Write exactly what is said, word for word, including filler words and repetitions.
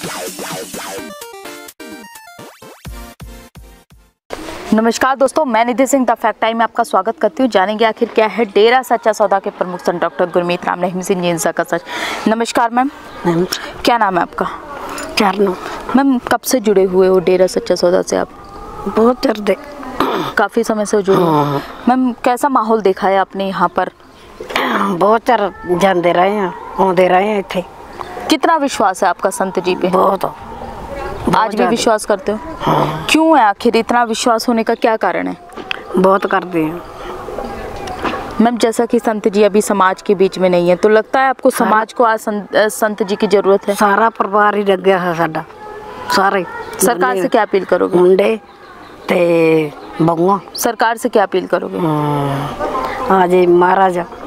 नमस्कार दोस्तों, मैं Nidhi Singh the fact time में आपका स्वागत करती हूँ। जानेंगे आखिर क्या है डेरा सच्चा सौदा के प्रमुख संत डॉक्टर गुरमीत राम रहीम सिंह जी का सच। नमस्कार मैम, क्या नाम है आपका? चारनो। मैम कब से जुड़े हुए हो डेरा सच्चा सौदा से आप? बहुत चर दे काफ़ी समय से जुड़े हो। मैम कैसा माहौल देखा है आपने यहाँ पर? बहुत चर जाते रहे हैं, आते रहे हैं इतने। कितना विश्वास है आपका संत जी पे? बहुत, बहुत आज भी विश्वास करते हो? हाँ। क्यों है आखिर इतना विश्वास होने का क्या कारण है? बहुत करते हैं मैम। जैसा कि संत जी अभी समाज के बीच में नहीं है, तो लगता है आपको समाज को आज संत, संत जी की जरूरत है? सारा परिवार ही लग गया है साडा, सारे। सरकार से क्या अपील करोगे? मुंडे ते बहुआ। सरकार से क्या अपील करोगे? आज महाराजा